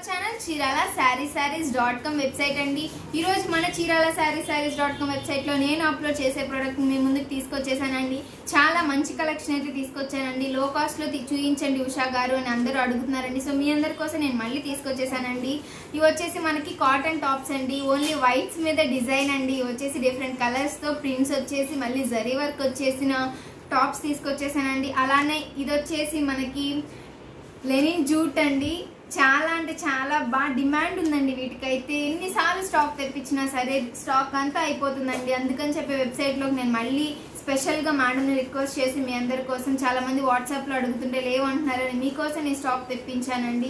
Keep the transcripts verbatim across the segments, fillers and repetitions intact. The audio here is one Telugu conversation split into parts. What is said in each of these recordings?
Channel Chirala sari saris dot com website అండి. ఈరోజు మన చీరాల శారీ శారీస్ డాట్ కామ్ వెబ్సైట్లో నేను అప్లోడ్ చేసే ప్రోడక్ట్ మీ ముందుకు తీసుకొచ్చేసానండి. చాలా మంచి కలెక్షన్ అయితే తీసుకొచ్చానండి. లో కాస్ట్లో చూపించండి ఉషా గారు అని అందరూ అడుగుతున్నారండి. సో మీ అందరి కోసం నేను మళ్ళీ తీసుకొచ్చేసానండి. ఇవి వచ్చేసి మనకి కాటన్ టాప్స్ అండి. ఓన్లీ వైట్స్ మీద డిజైన్ అండి. ఇవి వచ్చేసి డిఫరెంట్ కలర్స్తో ప్రింట్స్ వచ్చేసి మళ్ళీ జరీ వర్క్ వచ్చేసిన టాప్స్ తీసుకొచ్చేసానండి. అలానే ఇది వచ్చేసి మనకి లెనిన్ జూట్ అండి. చాలా అంటే చాలా బాగా డిమాండ్ ఉందండి వీటికైతే. ఎన్నిసార్లు స్టాక్ తెప్పించినా సరే స్టాక్ అంతా అయిపోతుందండి. అందుకని చెప్పి వెబ్సైట్లోకి నేను మళ్ళీ స్పెషల్గా మేడంని రిక్వెస్ట్ చేసి మీ అందరి కోసం, చాలా మంది వాట్సాప్లో అడుగుతుంటే లేవంటున్నారని మీకోసం నేను స్టాక్ తెప్పించానండి.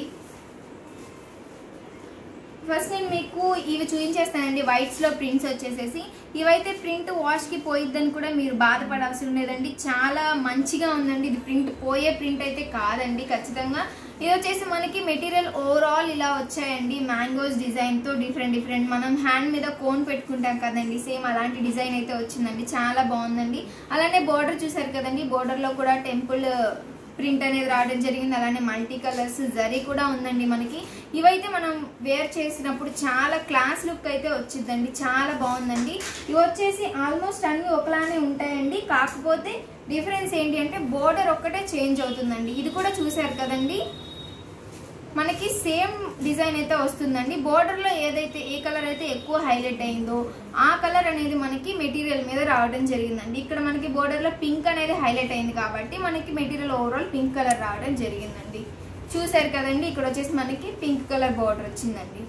ఫస్ట్ నేను మీకు ఇవి చూపించేస్తానండి. వైట్స్లో ప్రింట్స్ వచ్చేసేసి ఇవైతే ప్రింట్ వాష్కి పోయిద్దని కూడా మీరు బాధపడాల్సిన లేదండి. చాలా మంచిగా ఉందండి. ఇది ప్రింట్ పోయే ప్రింట్ అయితే కాదండి ఖచ్చితంగా. ఇది వచ్చేసి మనకి మెటీరియల్ ఓవరాల్ ఇలా వచ్చాయండి. మ్యాంగోస్ డిజైన్తో డిఫరెంట్ డిఫరెంట్ మనం హ్యాండ్ మీద కోన్ పెట్టుకుంటాం కదండి, సేమ్ అలాంటి డిజైన్ అయితే వచ్చిందండి. చాలా బాగుందండి. అలానే బోర్డర్ చూసారు కదండి, బోర్డర్లో కూడా టెంపుల్ ప్రింట్ అనేది రావడం జరిగింది. అలానే మల్టీ కలర్స్ జరీ కూడా ఉందండి మనకి. ఇవైతే మనం వేర్ చేసినప్పుడు చాలా క్లాస్ లుక్ అయితే వచ్చిందండి. చాలా బాగుందండి. ఇవి వచ్చేసి ఆల్మోస్ట్ అన్ని ఒకలానే ఉంటాయండి. కాకపోతే డిఫరెన్స్ ఏంటి అంటే బోర్డర్ ఒక్కటే చేంజ్ అవుతుందండి. ఇది కూడా చూసారు కదండి, మనకి సేమ్ డిజైన్ అయితే వస్తుందండి. బోర్డర్లో ఏదైతే ఏ కలర్ అయితే ఎక్కువ హైలైట్ అయిందో ఆ కలర్ అనేది మనకి మెటీరియల్ మీద రావడం జరిగిందండి. ఇక్కడ మనకి బోర్డర్లో పింక్ అనేది హైలైట్ అయింది కాబట్టి మనకి మెటీరియల్ ఓవరాల్ పింక్ కలర్ రావడం జరిగిందండి. చూసారు కదండి, ఇక్కడ వచ్చేసి మనకి పింక్ కలర్ బోర్డర్ వచ్చిందండి.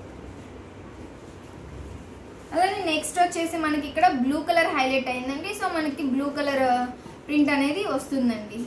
అలానే నెక్స్ట్ వచ్చేసి మనకి ఇక్కడ బ్లూ కలర్ హైలైట్ అయిందండి. సో మనకి బ్లూ కలర్ ప్రింట్ అనేది వస్తుందండి.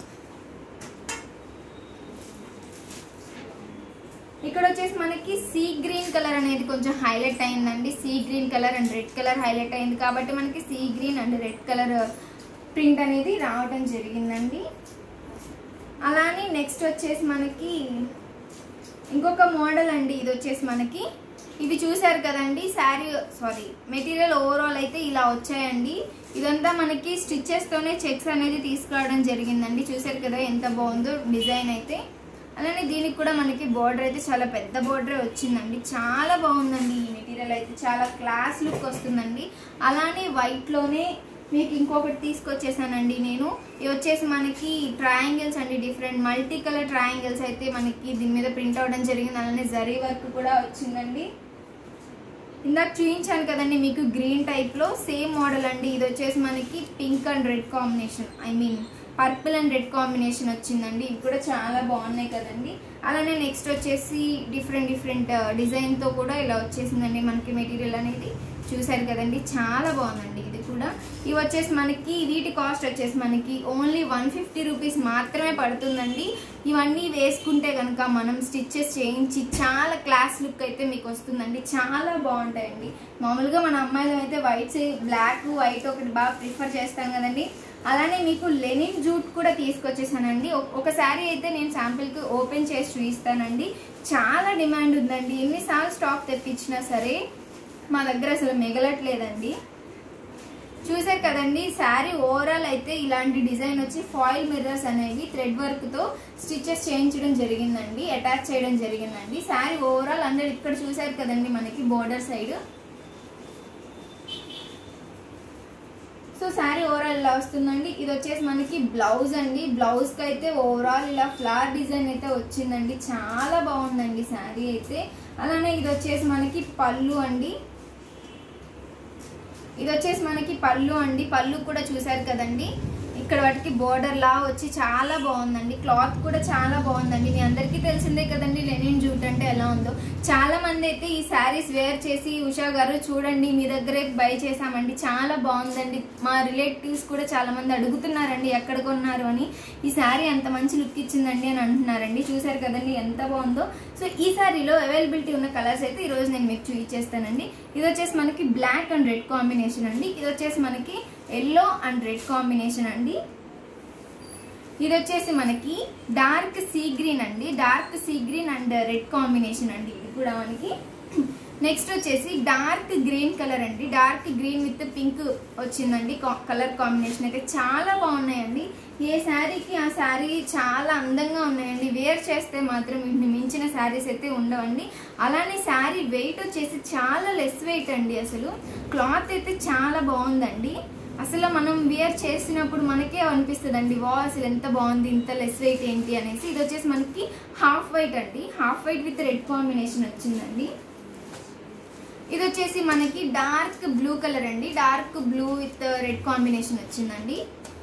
ఇక్కడ వచ్చేసి మనకి సీ గ్రీన్ కలర్ అనేది కొంచెం హైలైట్ అయిందండి. Sea green colour and red colour highlight అయింది కాబట్టి మనకి sea green and red colour print అనేది రావడం జరిగిందండి. అలానే నెక్స్ట్ వచ్చేసి మనకి ఇంకొక మోడల్ అండి. ఇది వచ్చేసి మనకి ఇవి చూసారు కదండి, శారీ సారీ మెటీరియల్ ఓవరాల్ అయితే ఇలా వచ్చాయండి. ఇదంతా మనకి స్టిచ్చెస్తోనే చెక్స్ అనేది తీసుకురావడం జరిగిందండి. చూసారు కదా ఎంత బాగుందో డిజైన్ అయితే. అలానే దీనికి కూడా మనకి బోర్డర్ అయితే చాలా పెద్ద బోర్డరే వచ్చిందండి. చాలా బాగుందండి ఈ మెటీరియల్ అయితే. చాలా క్లాస్ లుక్ వస్తుందండి. అలానే వైట్లోనే మీకు ఇంకొకటి తీసుకొచ్చేసానండి నేను. ఇవి వచ్చేసి మనకి ట్రయాంగిల్స్ అండి. డిఫరెంట్ మల్టీ కలర్ ట్రయాంగిల్స్ అయితే మనకి దీని మీద ప్రింట్ అవ్వడం జరిగింది. అలానే జరీ వర్క్ కూడా వచ్చిందండి. ఇందాక చూపించాను కదండి మీకు గ్రీన్ టైప్లో సేమ్ మోడల్ అండి. ఇది వచ్చేసి మనకి pink and red combination, I mean purple and red combination వచ్చిందండి. ఇవి కూడా చాలా బాగున్నాయి కదండి. అలానే నెక్స్ట్ వచ్చేసి డిఫరెంట్ డిఫరెంట్ డిజైన్తో కూడా ఇలా వచ్చేసిందండి మనకి మెటీరియల్ అనేది. చూసారు కదండి, చాలా బాగుందండి ఇది కూడా. ఇవి వచ్చేసి మనకి వీటి కాస్ట్ వచ్చేసి మనకి ఓన్లీ వన్ ఫిఫ్టీ రూపీస్ మాత్రమే పడుతుందండి. ఇవన్నీ వేసుకుంటే కనుక మనం స్టిచ్చెస్ చేయించి చాలా క్లాస్ లుక్ అయితే మీకు వస్తుందండి. చాలా బాగుంటాయండి. మామూలుగా మన అమ్మాయిలు అయితే వైట్స్, బ్లాక్ వైట్ ఒకటి బాగా ప్రిఫర్ చేస్తాం కదండి. అలానే మీకు లెనిన్ జూట్ కూడా తీసుకొచ్చేసానండి. ఒక శారీ అయితే నేను శాంపిల్కి ఓపెన్ చేసి చూపిస్తానండి. చాలా డిమాండ్ ఉందండి. ఎన్నిసార్లు స్టాక్ తెప్పించినా సరే మా దగ్గర అసలు మిగలట్లేదండి. చూసారు కదండి, శారీ ఓవరాల్ అయితే ఇలాంటి డిజైన్ వచ్చి ఫాయిల్ మిర్రర్స్ అనేవి థ్రెడ్ వర్క్తో స్టిచెస్ చేయించడం జరిగిందండి, అటాచ్ చేయడం జరిగిందండి. శారీ ఓవరాల్ అందరు ఇక్కడ చూసారు కదండి మనకి border side. So sari overall ఇలా వస్తుందండి. ఇది వచ్చేసి మనకి బ్లౌజ్ అండి. బ్లౌజ్కి అయితే ఓవరాల్ ఇలా ఫ్లవర్ డిజైన్ అయితే వచ్చిందండి. చాలా బాగుందండి శారీ అయితే. అలానే ఇది వచ్చేసి మనకి పళ్ళు అండి. ఇది వచ్చేసి మనకి పళ్ళు అండి. పళ్ళు కూడా చూసారు కదండి, ఇక్కడ వాటికి బోర్డర్ లా వచ్చి చాలా బాగుందండి. క్లాత్ కూడా చాలా బాగుందండి. మీ అందరికీ తెలిసిందే కదండి లెనిన్ జూట్ అంటే ఎలా ఉందో. చాలా మంది అయితే ఈ శారీస్ వేర్ చేసి ఉషా గారు చూడండి మీ దగ్గరే బై చేసామండి, చాలా బాగుందండి, మా రిలేటివ్స్ కూడా చాలా మంది అడుగుతున్నారండి ఎక్కడ కొన్నారు అని. ఈ శారీ అంత మంచి లుక్ ఇచ్చిందండి అని అంటున్నారండి. చూసారు కదండి ఎంత బాగుందో. సో ఈ శారీలో అవైలబిలిటీ ఉన్న కలర్స్ అయితే ఈరోజు నేను మీకు చూపించేస్తానండి. ఇది వచ్చేసి మనకి బ్లాక్ అండ్ రెడ్ కాంబినేషన్ అండి. ఇది వచ్చేసి మనకి ఎల్లో అండ్ రెడ్ కాంబినేషన్ అండి. ఇది వచ్చేసి మనకి డార్క్ సీ గ్రీన్ అండి. Dark sea green and red combination అండి. ఇది కూడా మనకి నెక్స్ట్ వచ్చేసి డార్క్ గ్రీన్ కలర్ అండి. డార్క్ గ్రీన్ విత్ పింక్ వచ్చిందండి కలర్ కాంబినేషన్. అయితే చాలా బాగున్నాయండి. ఏ శారీకి ఆ శారీ చాలా అందంగా ఉన్నాయండి. వేర్ చేస్తే మాత్రం వీటిని మించిన శారీస్ అయితే ఉండవండి. అలానే శారీ వెయిట్ వచ్చేసి చాలా లెస్ వెయిట్ అండి. అసలు క్లాత్ అయితే చాలా బాగుందండి. అసలు మనం వేర్ చేసినప్పుడు మనకే అనిపిస్తుంది అండి, వా అసలు ఎంత బాగుంది, ఇంత లెస్ వెయిట్ ఏంటి అనేసి. ఇది వచ్చేసి మనకి హాఫ్ వైట్ అండి. Half white with red combination వచ్చిందండి. ఇది వచ్చేసి మనకి డార్క్ బ్లూ కలర్ అండి. Dark blue with red combination వచ్చిందండి.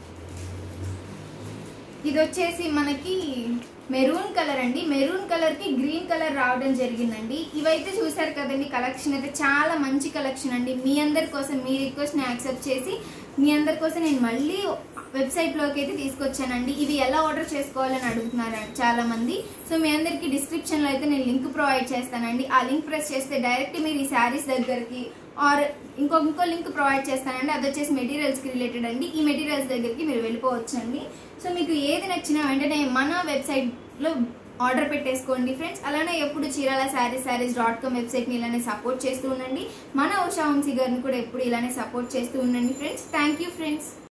ఇది వచ్చేసి మనకి మెరూన్ కలర్ అండి. మెరూన్ కలర్ కి గ్రీన్ కలర్ రావడం జరిగిందండి. ఇవైతే చూసారు కదండి, కలెక్షన్ అయితే చాలా మంచి కలెక్షన్ అండి. మీ అందరి కోసం మీ రిక్వెస్ట్ ని యాక్సెప్ట్ చేసి మీ అందరి కోసం నేను మళ్ళీ వెబ్సైట్ లోకి అయితే తీసుకొచ్చానండి. ఇవి ఎలా ఆర్డర్ చేసుకోవాలని అడుగుతున్నారు చాలా మంది. సో మీ అందరికి డిస్క్రిప్షన్ లో అయితే నేను లింక్ ప్రొవైడ్ చేస్తానండి. ఆ లింక్ ప్రెస్ చేస్తే డైరెక్ట్ మీరు ఈ శారీస్ దగ్గరికి ఆర్ ఇంకో ఇంకో లింక్ ప్రొవైడ్ చేస్తానండి. అది వచ్చేసి మెటీరియల్స్ కి రిలేటెడ్ అండి. ఈ మెటీరియల్స్ దగ్గరికి మీరు వెళ్ళిపోవచ్చు అండి. సో మీకు ఏది నచ్చినా వెంటనే మన వెబ్సైట్ లో ఆర్డర్ పెట్టేసుకోండి ఫ్రెండ్స్. అలానే ఎప్పుడు Chirala sarees sarees dot com website ని ఇలానే సపోర్ట్ చేస్తూ ఉండండి. మన ఉషా వంశీ గారిని కూడా ఎప్పుడు ఇలానే సపోర్ట్ చేస్తూ ఉండండి ఫ్రెండ్స్. Thank you friends.